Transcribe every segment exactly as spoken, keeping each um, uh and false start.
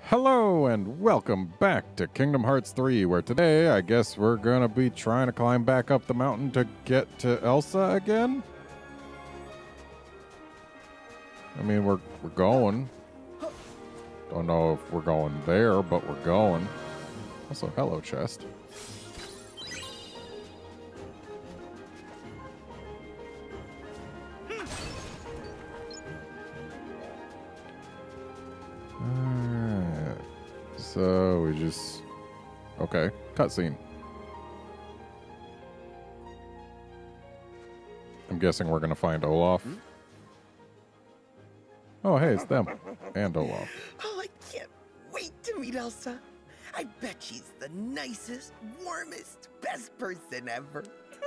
Hello and welcome back to Kingdom Hearts three, where today I guess we're gonna be trying to climb back up the mountain to get to Elsa again? I mean, we're, we're going. Don't know if we're going there, but we're going. Also, hello, chest. Alright. So, we just... Okay, cutscene. I'm guessing we're gonna find Olaf. Oh, hey, it's them. And Olaf. Oh, I can't wait to meet Elsa. I bet she's the nicest, warmest, best person ever.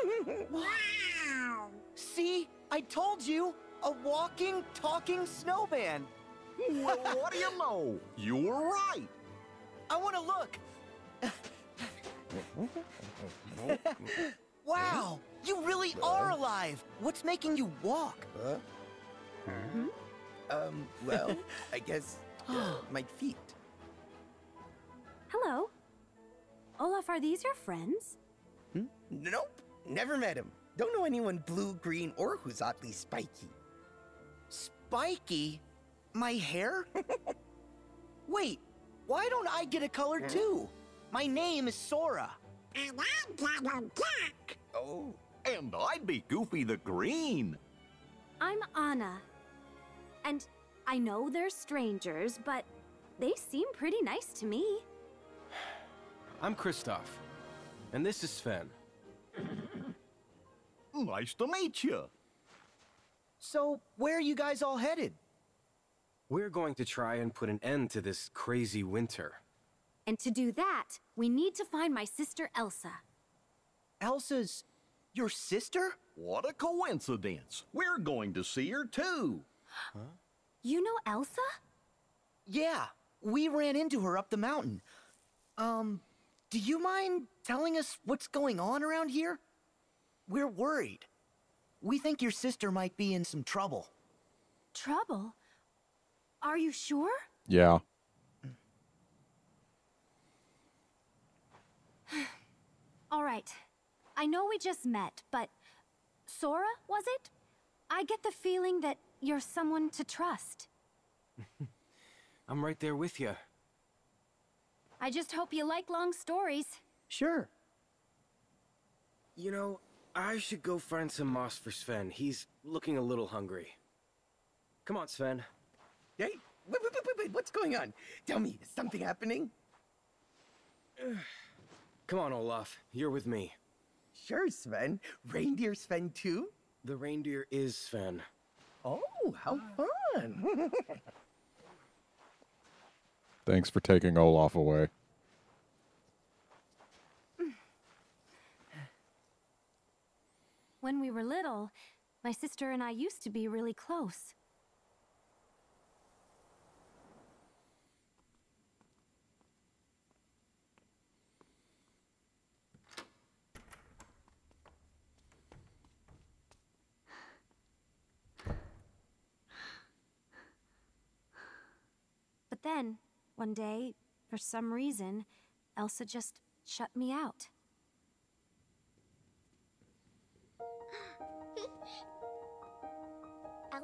Wow! See? I told you! A walking, talking snowman! Well, what do you know? You were right. I want to look! Wow! You really are alive! What's making you walk? Huh? Hmm? Um, well, I guess uh, my feet. Hello. Olaf, are these your friends? Hmm? Nope, never met him. Don't know anyone blue, green, or who's oddly spiky. Spiky? My hair? Wait, why don't I get a color too? My name is Sora. And I'm Double Black. Oh. And I'd be Goofy the Green. I'm Anna. And I know they're strangers, but they seem pretty nice to me. I'm Kristoff, and this is Sven. Nice to meet you. So, where are you guys all headed? We're going to try and put an end to this crazy winter. And to do that, we need to find my sister Elsa. Elsa's your sister? What a coincidence. We're going to see her too. Huh? You know Elsa? Yeah, we ran into her up the mountain. Um, do you mind telling us what's going on around here? We're worried. We think your sister might be in some trouble. Trouble? Are you sure? Yeah. All right. I know we just met, but Sora, was it? I get the feeling that you're someone to trust. I'm right there with you. I just hope you like long stories. Sure. You know, I should go find some moss for Sven. He's looking a little hungry. Come on, Sven. Hey, wait, wait, wait, wait, what's going on? Tell me, is something happening? Come on, Olaf. You're with me. Sure, Sven. Reindeer Sven too? The reindeer is Sven. Oh, how fun. Thanks for taking Olaf away. When we were little, my sister and I used to be really close. But then, one day, for some reason, Elsa just shut me out. Elsa?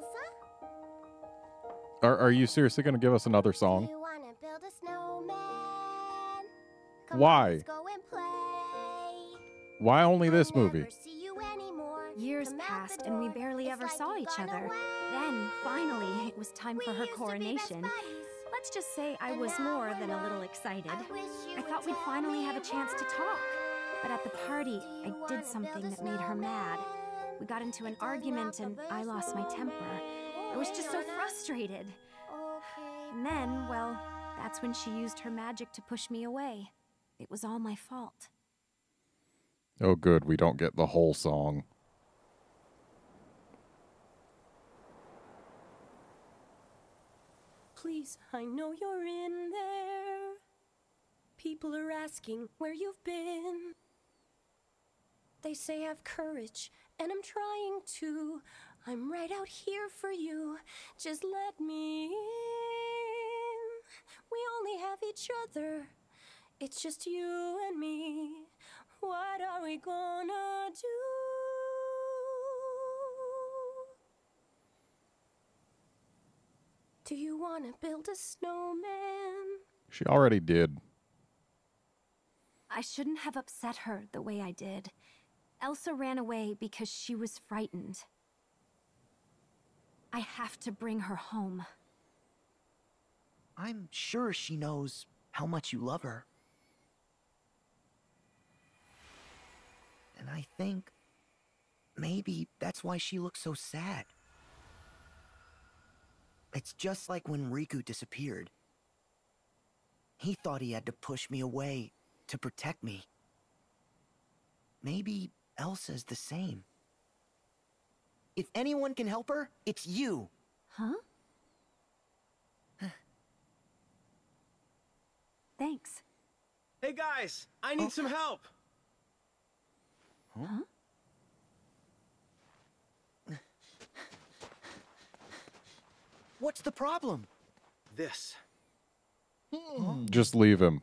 Are, are you seriously going to give us another song? You wanna build a snowman? Come Why? On, let's go and play. Why only this I'll movie? never see you anymore. Years Come out passed the and we door. barely It's ever like saw you've each gone other. away. Then, finally, it was time We for her used to be best coronation. buddies. Let's just say I And was now more we're than a little not. excited. I wish you I would thought we'd tell finally me have a chance to talk. But at the party, Do I you wanna did build something a that made her mad. snowman? We got into an It's all argument and about I the lost my temper. I was just so snowman. frustrated. Okay, And then, well, that's when she used her magic to push me away. It was all my fault. Oh, good. We don't get the whole song. Please, I know you're in there. People are asking where you've been. They say have courage, and I'm trying to. I'm right out here for you. Just let me in. We only have each other. It's just you and me. What are we gonna do? Do you want to build a snowman? She already did. I shouldn't have upset her the way I did. Elsa ran away because she was frightened. I have to bring her home. I'm sure she knows how much you love her. And I think maybe that's why she looks so sad. It's just like when Riku disappeared. He thought he had to push me away to protect me. Maybe Elsa's the same. If anyone can help her, it's you. Huh? Thanks. Hey guys, I need Oh. some help. Huh? What's the problem? This. Just leave him.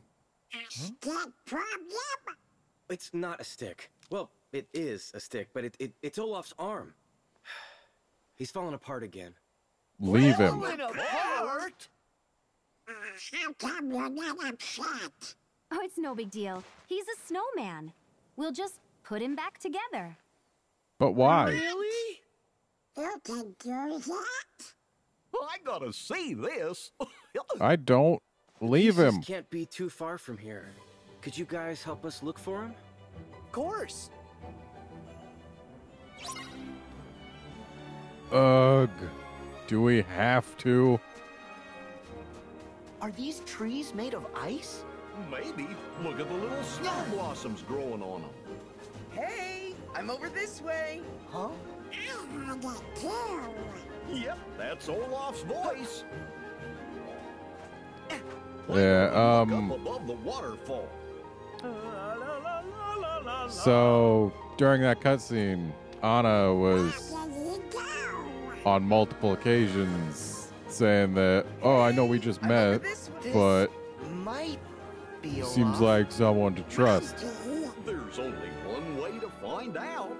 It's not a stick. Well, it is a stick, but it, it it's Olaf's arm. He's falling apart again. Leave him. apart? How come you're not upset? Oh, it's no big deal. He's a snowman. We'll just put him back together. But why? Really? You can do that? I gotta see this. I don't. Leave him. Pieces can't be too far from here. Could you guys help us look for him? Of course. Ugh. Do we have to? Are these trees made of ice? Maybe. Look at the little snow blossoms growing on them. Hey, I'm over this way. Huh? I heard it too. Yep, that's Olaf's voice. Yeah, Up um, above the waterfall. so during that cutscene, Anna was There you go. on multiple occasions saying that, oh, I know we just I'm over met, this way. but Might be he Olaf. seems like someone to trust. There's only one way to find out.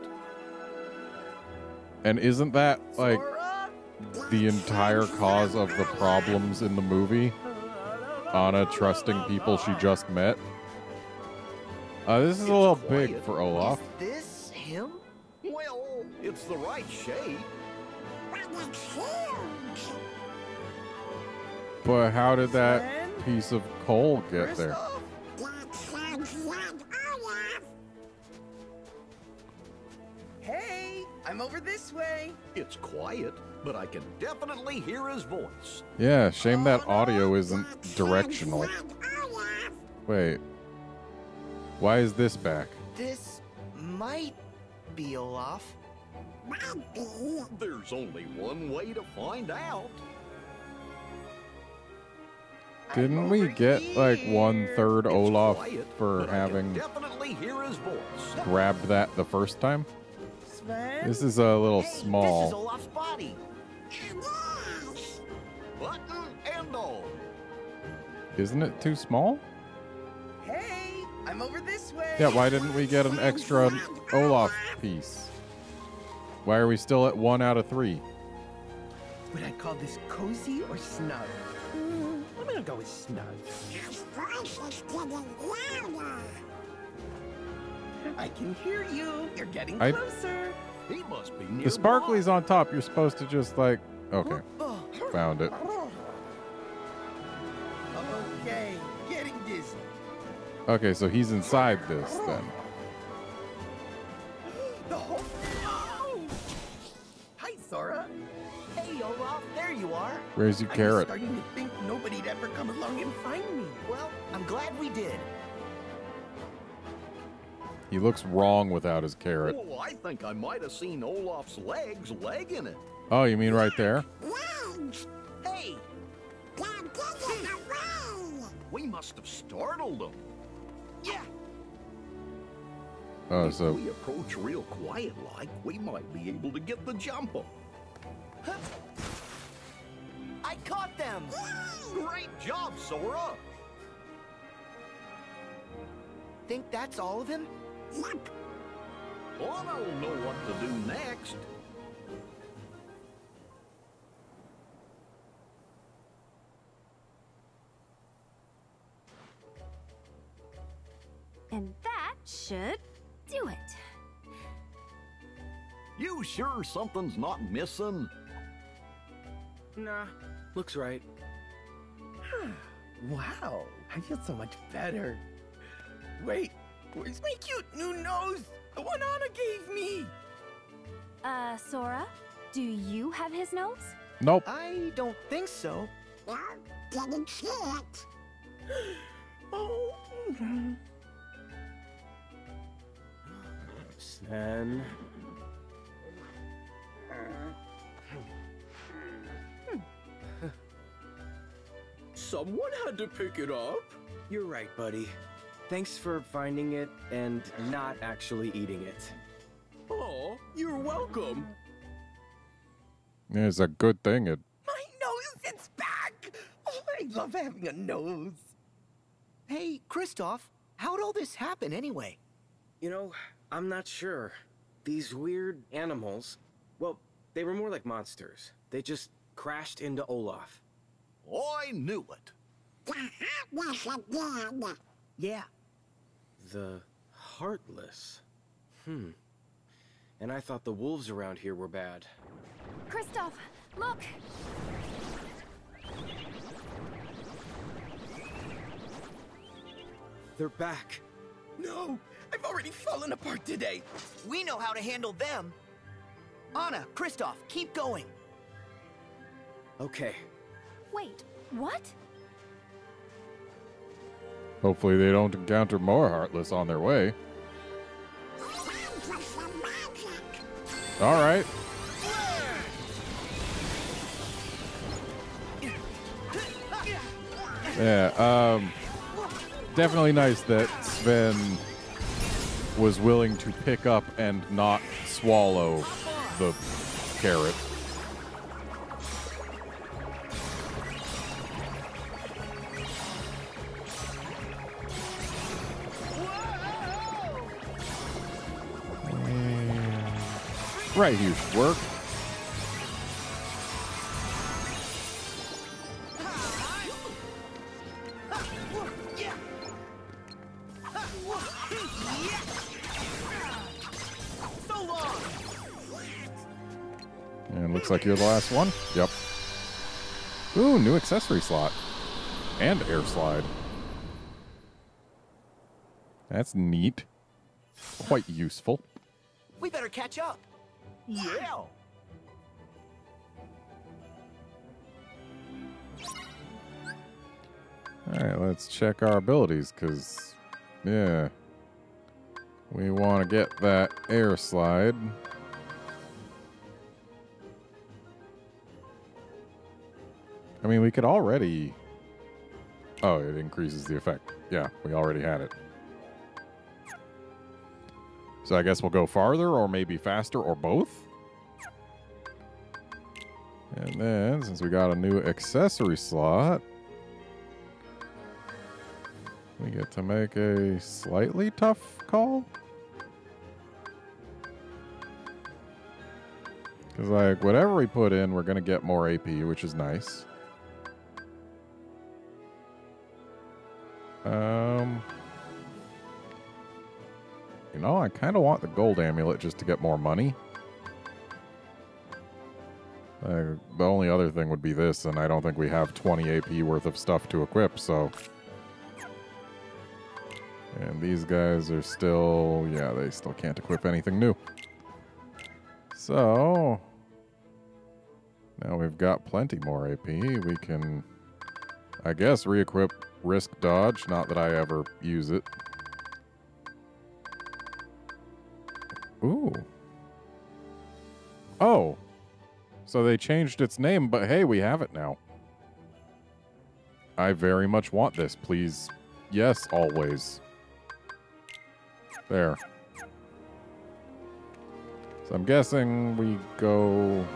And isn't that like Sora? the entire cause of the problems in the movie? Anna trusting people she just met? Uh, this is a little big for Olaf. Is this him? Well, it's the right shape. But it's huge. But how did that Sven? piece of coal get First there? off, That sounds like Olaf. hey, I'm over this way. It's quiet, but I can definitely hear his voice. Yeah, shame that audio isn't directional. Like Olaf. Wait. Why is this back? This might be Olaf. Might be. There's only one way to find out. Didn't I'm we over get like here. one third It's Olaf quiet, for but I can having definitely hear his voice. grabbed that the first time? Sven? This is a little Hey, This is small. Olaf's body. Yes. Button and all. Isn't it too small? Hey, I'm over this way. Yeah, why didn't we get an extra Olaf piece? Why are we still at one out of three? Would I call this cozy or snug? Mm, I'm gonna go with snug. His voice is getting louder. I can hear you. You're getting I- closer. He must be near. The sparkly's on top. You're supposed to just like, okay, Oh, found it. Okay, getting dizzy. Okay, so he's inside this then. The whole. Oh! Hi, Sora. hey, Olaf, there you are. Where's your I was carrot? starting to think nobody'd ever come along and find me. Well, I'm glad we did. He looks wrong without his carrot. Oh, I think I might have seen Olaf's legs legging it. Oh, you mean right there? Legs. Hey, They're getting away. We must have startled him. yeah. Oh, If so we approach real quiet like, we might be able to get the jump on. I caught them. Great job, Sora! think that's all of him? Anna will know what to do next. And that should do it. You sure something's not missing? Nah, looks right. Wow, I feel so much better. Wait, where's my cute new nose? The one Anna gave me. Uh, Sora, do you have his nose? Nope. I don't think so. Didn't see it. Oh. Sven. Someone had to pick it up. You're right, buddy. Thanks for finding it and not actually eating it. Oh, you're welcome. It's a good thing it. My nose, it's back! Oh, I love having a nose. Hey, Kristoff, how'd all this happen anyway? You know, I'm not sure. These weird animals, well, they were more like monsters. They just crashed into Olaf. I knew it. The Heartless again. Yeah. The Heartless. Hmm. And I thought the wolves around here were bad. Kristoff, look! They're back. No, I've already fallen apart today. We know how to handle them. Anna, Kristoff, keep going. Okay. Wait, what? Hopefully they don't encounter more Heartless on their way. All right. Yeah, um, definitely nice that Sven was willing to pick up and not swallow the carrot. Right here should work. And looks like you're the last one. Yep. Ooh, new accessory slot. And air slide. That's neat. Quite useful. We better catch up. Yeah. Alright, let's check our abilities, because, yeah. We want to get that air slide. I mean, we could already... Oh, it increases the effect. Yeah, we already had it. So I guess we'll go farther, or maybe faster, or both. And then, since we got a new accessory slot, we get to make a slightly tough call. Because, like, whatever we put in, we're going to get more A P, which is nice. Um... You know, I kind of want the gold amulet just to get more money. Uh, the only other thing would be this, and I don't think we have twenty A P worth of stuff to equip, so... And these guys are still... Yeah, they still can't equip anything new. So... Now we've got plenty more A P. We can, I guess, re-equip Risk Dodge. Not that I ever use it. Ooh. Oh. So they changed its name, but hey, we have it now. I very much want this, please. Yes, always. There. So I'm guessing we go...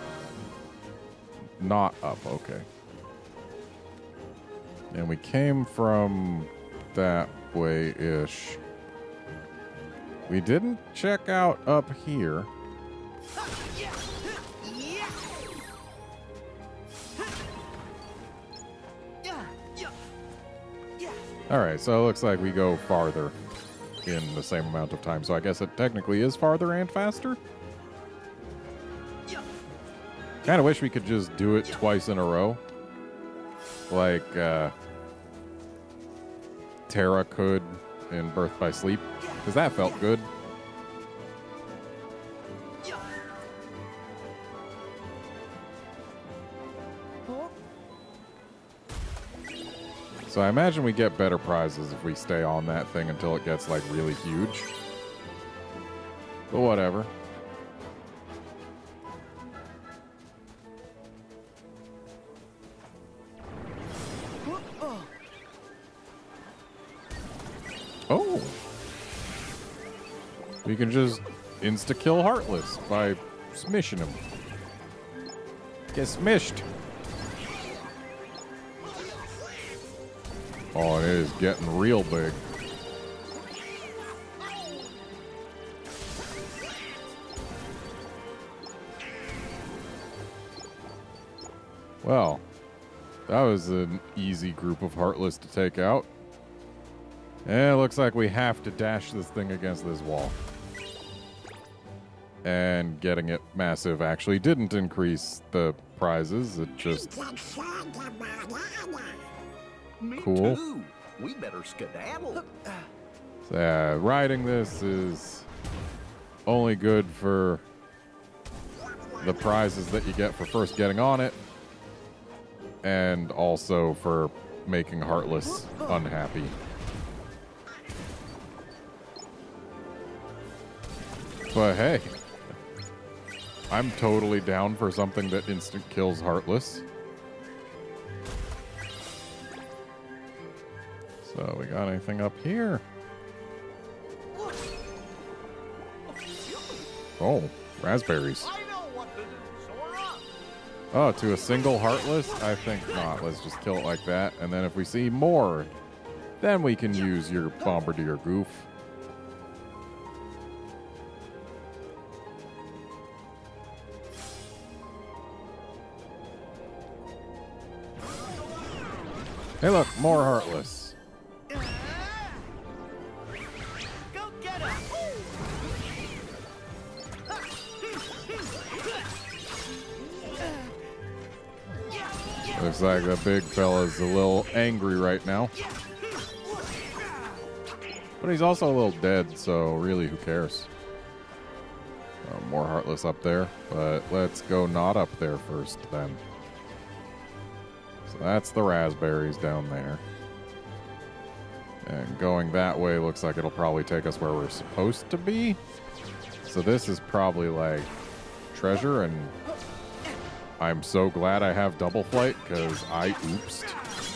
Not up, okay. And we came from that way-ish. We didn't check out up here. Alright, so it looks like we go farther in the same amount of time. So I guess it technically is farther and faster. Kind of wish we could just do it twice in a row. Like uh, Terra could in Birth by Sleep. Because that felt good. So I imagine we get better prizes if we stay on that thing until it gets, like, really huge. But whatever. Oh! We can just insta-kill Heartless by smishing him. Get smished! Oh, it is getting real big. Well, that was an easy group of Heartless to take out. And it looks like we have to dash this thing against this wall. And getting it massive actually didn't increase the prizes. It just... Me Cool. too. We better skedaddle. So, yeah, riding this is only good for the prizes that you get for first getting on it, and also for making Heartless unhappy. But hey, I'm totally down for something that instant kills Heartless. So, we got anything up here? Oh, raspberries. Oh, to a single Heartless? I think not. Let's just kill it like that. And then if we see more, then we can use your Bombardier Goof. Hey look, more Heartless. Looks like the big fella's a little angry right now. But he's also a little dead, so really, who cares? Uh, more Heartless up there, but let's go not up there first then. So that's the raspberries down there. And going that way looks like it'll probably take us where we're supposed to be. So this is probably like treasure, and I'm so glad I have double flight because I oopsed.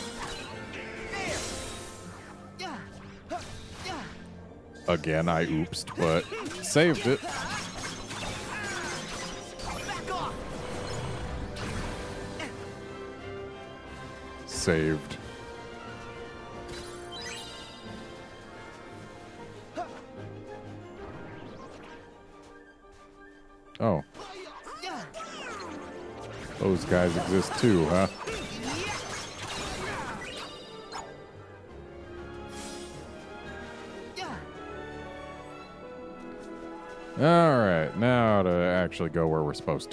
Again, I oopsed, but saved it. Saved. Oh. Those guys exist too, huh? Alright, now to actually go where we're supposed to.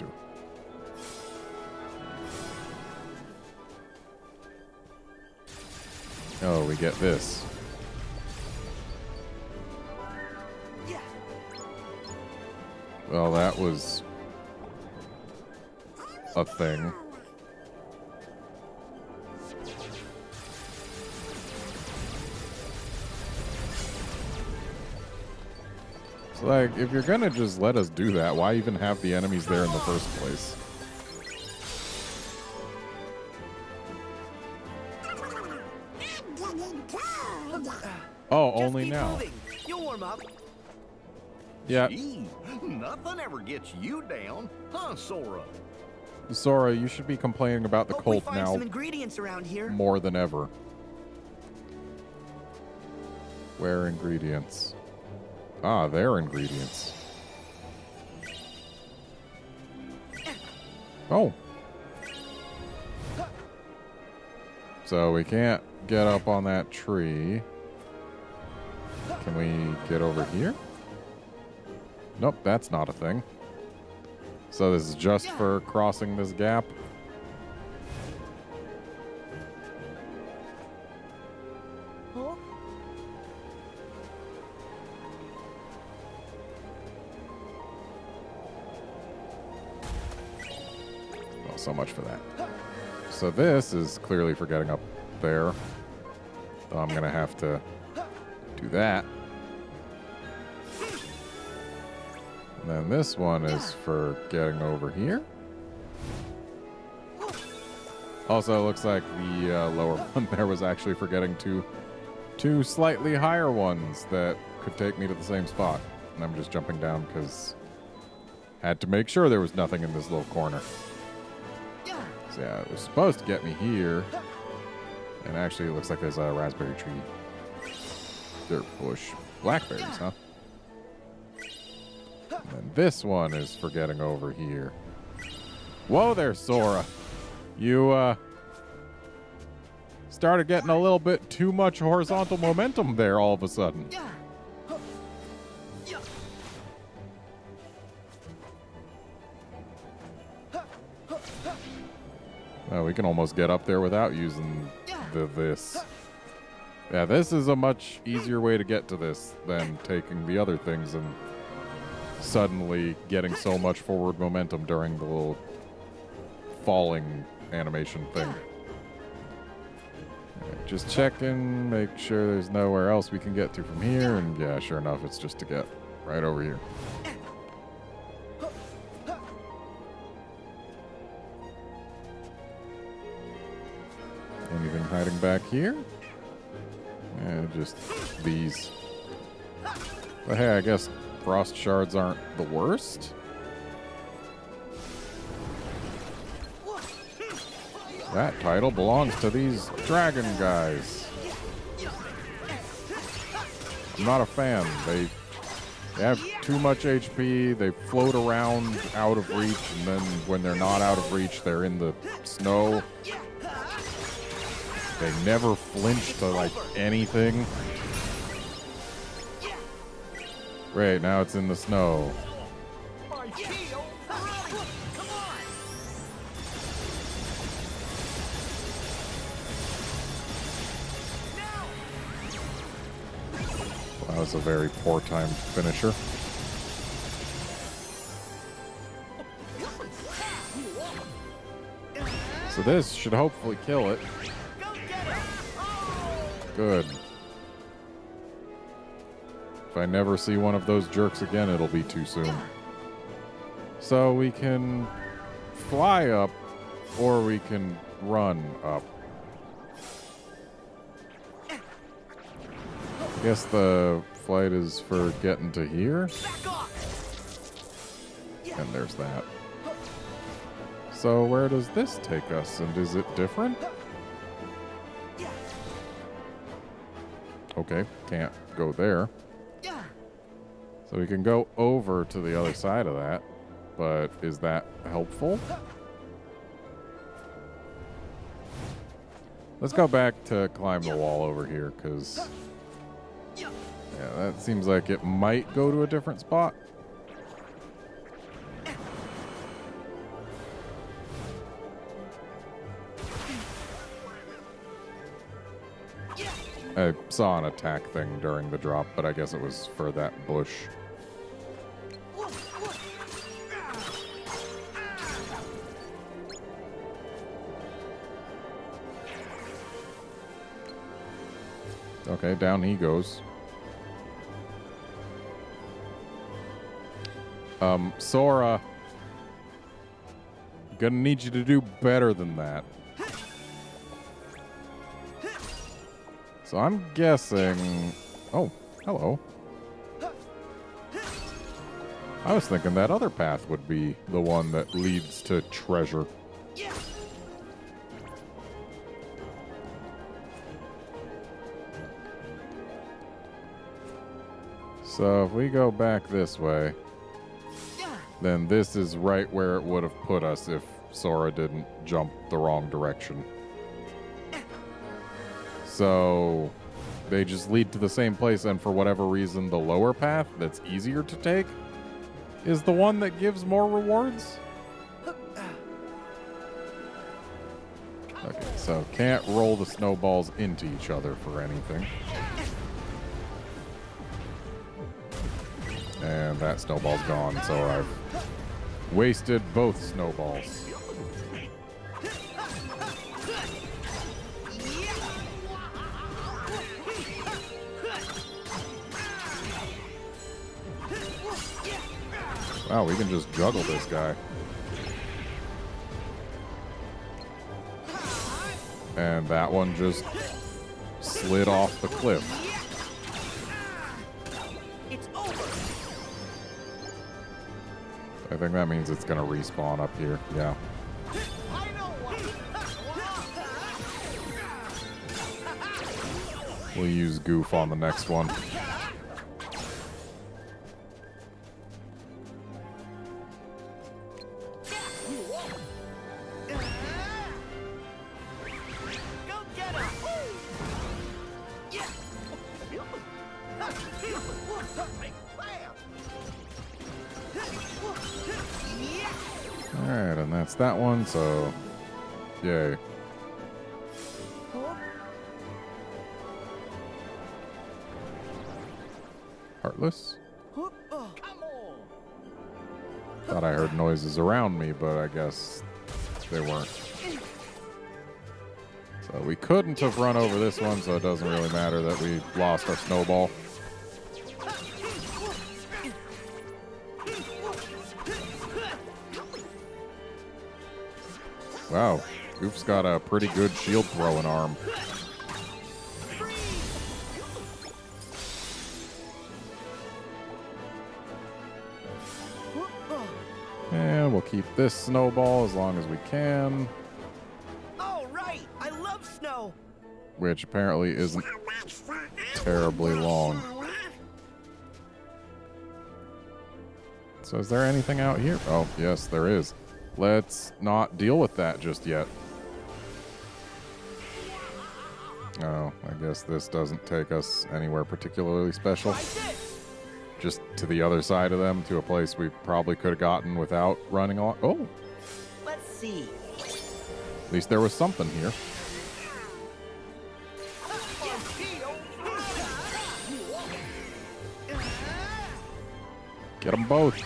Oh, we get this. Well, that was a thing. So, like, if you're gonna just let us do that, why even have the enemies there in the first place? Oh, only now. You'll warm up. Yeah. Gee, nothing ever gets you down, huh, Sora? Sora, you should be complaining about the Hope we cult find now some ingredients around here. more than ever. Where ingredients? Ah, their ingredients. Oh. So we can't get up on that tree. Can we get over here? Nope, that's not a thing. So this is just for crossing this gap. Well, so much for that. So this is clearly for getting up there. So I'm gonna have to do that. And then this one is for getting over here. Also, it looks like the uh, lower one there was actually for getting to two slightly higher ones that could take me to the same spot. And I'm just jumping down because I had to make sure there was nothing in this little corner. So yeah, it was supposed to get me here. And actually, it looks like there's a raspberry tree. Dirt bush. Blackberries, huh? And then this one is for getting over here. Whoa there, Sora. You, uh... started getting a little bit too much horizontal momentum there all of a sudden. Oh, we can almost get up there without using the this. Yeah, this is a much easier way to get to this than taking the other things and suddenly getting so much forward momentum during the little falling animation thing. Right, just checking, make sure there's nowhere else we can get to from here, and yeah, sure enough, it's just to get right over here. Anything hiding back here? Yeah, just these. But hey, I guess frost shards aren't the worst. That title belongs to these dragon guys. I'm not a fan. They, they have too much H P, they float around out of reach, and then when they're not out of reach, they're in the snow. They never flinch to, like, anything. Great, now it's in the snow. That was a very poor timed finisher. So this should hopefully kill it. Good. If I never see one of those jerks again, it'll be too soon. So we can fly up, or we can run up. I guess the flight is for getting to here. And there's that. So where does this take us, and is it different? Okay, can't go there. So we can go over to the other side of that, but is that helpful? Let's go back to climb the wall over here, because yeah, that seems like it might go to a different spot. I saw an attack thing during the drop, but I guess it was for that bush. Okay, down he goes. Um, Sora, gonna need you to do better than that. So I'm guessing... Oh, hello. I was thinking that other path would be the one that leads to treasure. So if we go back this way, then this is right where it would have put us if Sora didn't jump the wrong direction. So they just lead to the same place, and for whatever reason, the lower path that's easier to take is the one that gives more rewards. Okay, so can't roll the snowballs into each other for anything. And that snowball's gone, so I've wasted both snowballs. Wow, we can just juggle this guy. And that one just slid off the cliff. It's over. I think that means it's gonna respawn up here. Yeah. We'll use Goof on the next one. Alright, and that's that one, so yay. Heartless? Thought I heard noises around me, but I guess they weren't. So we couldn't have run over this one, so it doesn't really matter that we lost our snowball. Wow, Goof's got a pretty good shield throwing arm. And we'll keep this snowball as long as we can. Oh, right. I love snow. Which apparently isn't terribly long. So is there anything out here? Oh, yes, there is. Let's not deal with that just yet. Oh, I guess this doesn't take us anywhere particularly special. Just to the other side of them, to a place we probably could have gotten without running on. Oh! Let's see. At least there was something here. Get them both.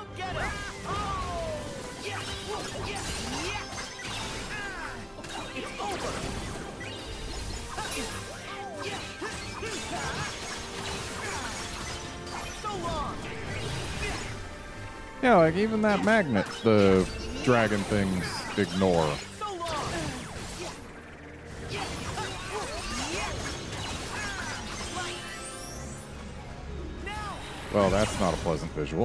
Yeah, like even that magnet, the dragon things ignore. Well, that's not a pleasant visual.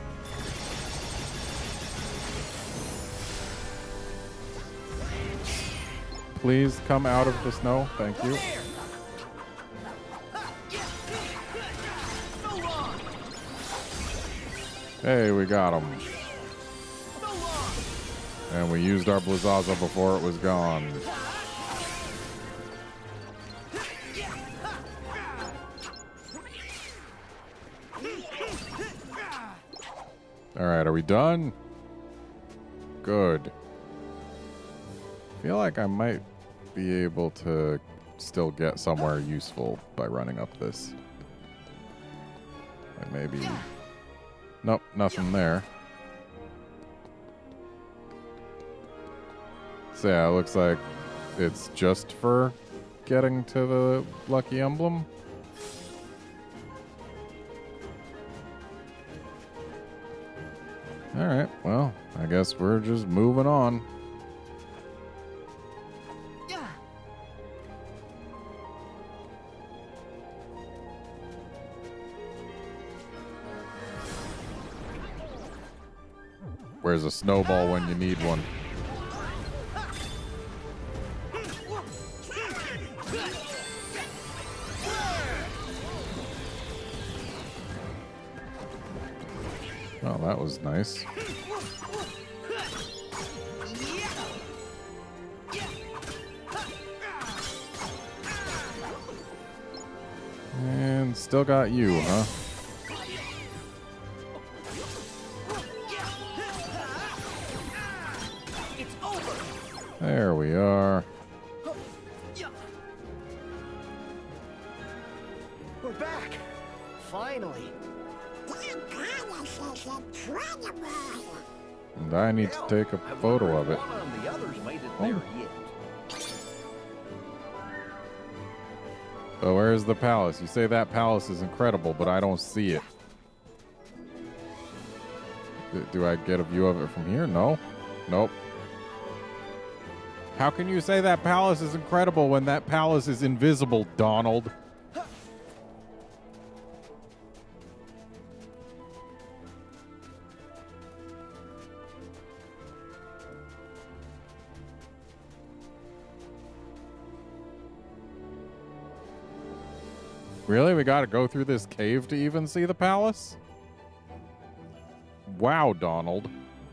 Please come out of the snow. Thank you. Hey, we got him. And we used our Blizzaza before it was gone. Alright, are we done? Good. I feel like I might be able to still get somewhere useful by running up this. Like maybe... Nope, nothing there. So yeah, it looks like it's just for getting to the lucky emblem. Alright, well, I guess we're just moving on. Where's a snowball when you need one? Oh, that was nice. And still got you, huh? There we are. We're back! Finally! And I need to take a photo of it. One of the others made it Oh. there yet. So where's the palace? You say that palace is incredible, but I don't see it. Do, do I get a view of it from here? No. Nope. How can you say that palace is incredible when that palace is invisible, Donald? Really? We gotta go through this cave to even see the palace? Wow, Donald.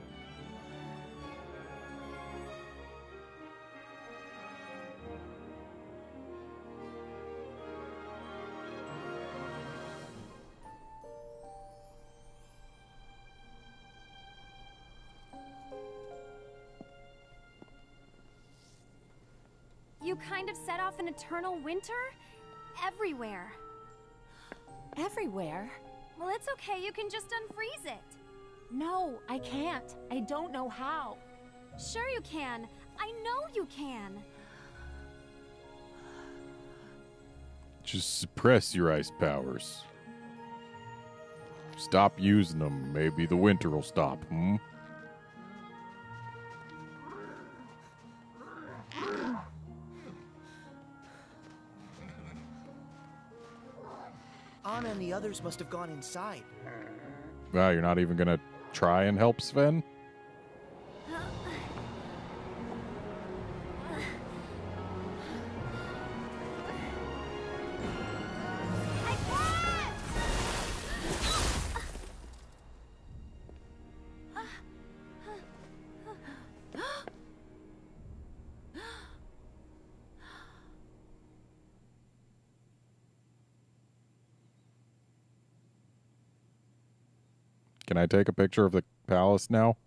You kind of set off an eternal winter? Everywhere. Everywhere? Well, it's okay. You can just unfreeze it. No, I can't. I don't know how. Sure you can. I know you can. Just suppress your ice powers. Stop using them. Maybe the winter will stop, hmm? Anna and the others must have gone inside. Wow, you're not even gonna try and help Sven? Can I take a picture of the palace now?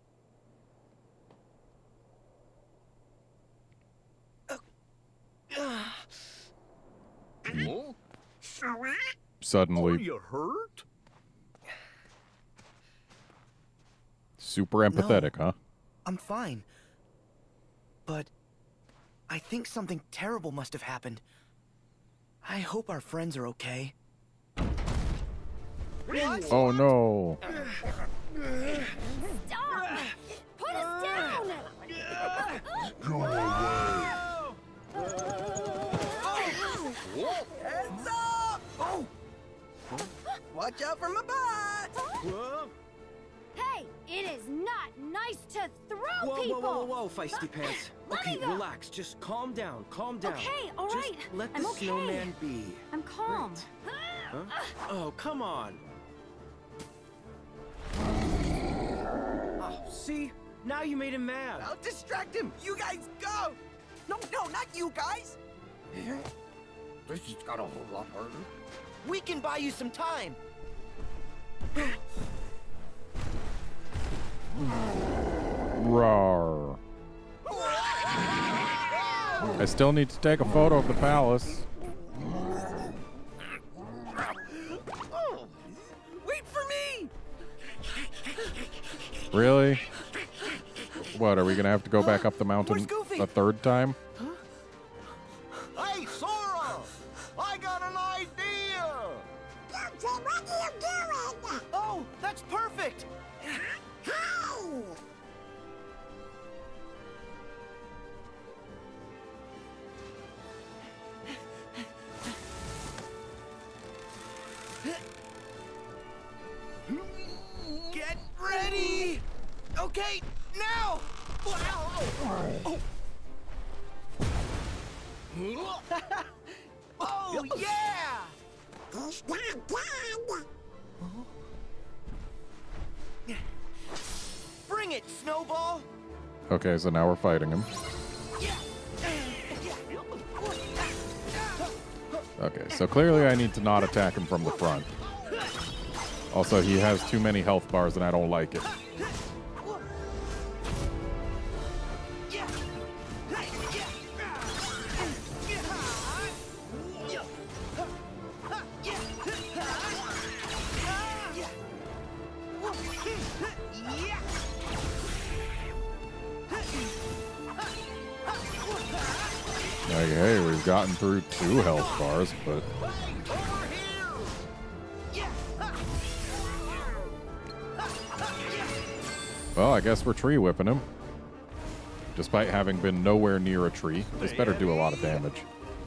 Oh? Are Suddenly you hurt? super empathetic, huh? I'm fine. But I think something terrible must have happened. I hope our friends are okay. Oh no. Stop! Put us down! Go away. Heads up! Oh! Watch out for my butt! Hey, it is not nice to throw Whoa, whoa, people! whoa, whoa, whoa, feisty pants. Let Okay, me go. relax. Just calm down. Calm down. Okay, all Just right. let I'm the okay. snowman be. I'm calm. Huh? Oh, come on. Oh, see? Now you made him mad. I'll distract him! You guys go! No, no, not you guys! This just got a whole lot harder. We can buy you some time. Rawr. I still need to take a photo of the palace. Oh, wait for me! Really? What, are we gonna have to go back up the mountain Where's Goofy? a third time? Hey, Sora! I got an idea! What are you doing? Oh, that's perfect. Hey! Get ready. Okay, now. Oh, oh yeah. He's not dead. Bring it, Snowball! Okay, so now we're fighting him. Okay, so clearly I need to not attack him from the front. Also, he has too many health bars and I don't like it. Like, hey, we've gotten through two health bars, but... Well, I guess we're tree whipping him. Despite having been nowhere near a tree. This better do a lot of damage.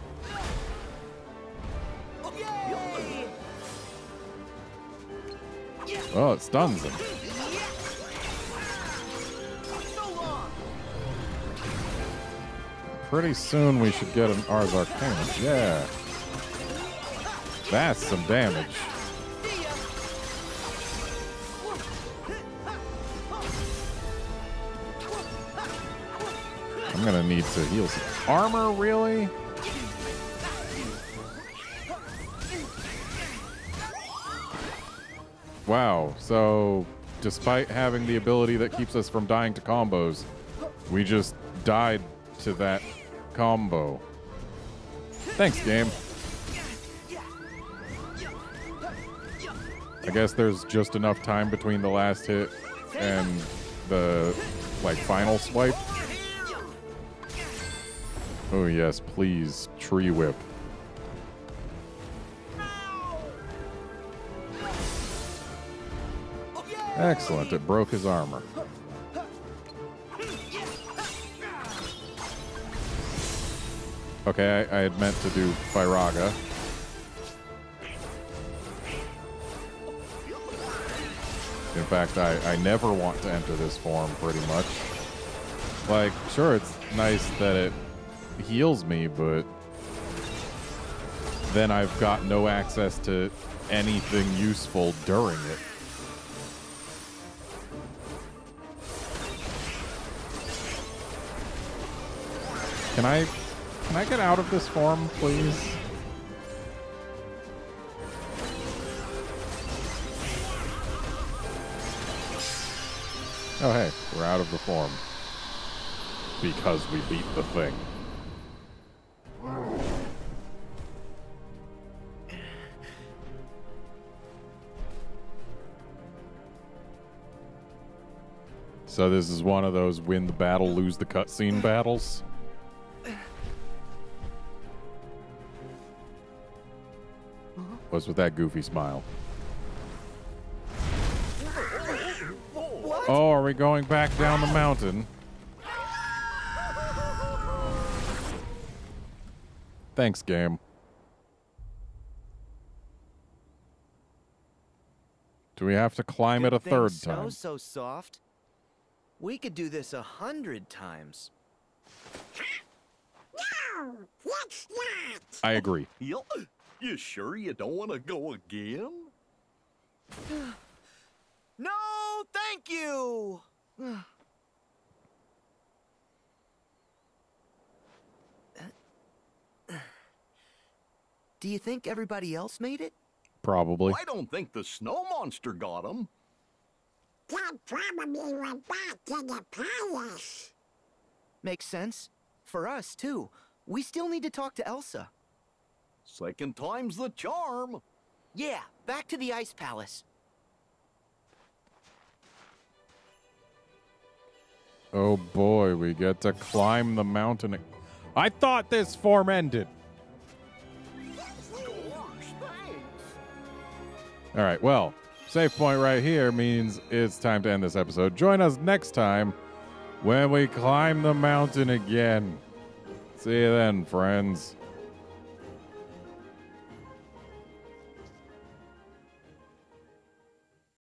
Oh, it stuns him. Pretty soon we should get an Ars Arcanum. Yeah. That's some damage. I'm gonna need to heal some armor, really? Wow, so despite having the ability that keeps us from dying to combos, we just died to that combo. Thanks, game. I guess there's just enough time between the last hit and the, like, final swipe. Oh, yes, please, tree whip. Excellent, it broke his armor. Okay, I, I had meant to do Firaga. In fact, I, I never want to enter this form, pretty much. Like, sure, it's nice that it heals me, but then I've got no access to anything useful during it. Can I, can I get out of this form, please? Oh, hey, we're out of the form. Because we beat the thing. So this is one of those win the battle, lose the cutscene battles? What's with that goofy smile? Oh, are we going back down the mountain? Thanks, game. Do we have to climb it a third time? Snow's so soft. We could do this a hundred times. No, let's not. I agree. You, you sure you don't want to go again? No, thank you. Do you think everybody else made it? Probably. I don't think the snow monster got him. Dad probably went back to the palace. Makes sense. For us, too. We still need to talk to Elsa. Second time's the charm. Yeah, back to the Ice Palace. Oh boy, we get to climb the mountain. I thought this form ended. All right, well, save point right here means it's time to end this episode. Join us next time when we climb the mountain again. See you then, friends.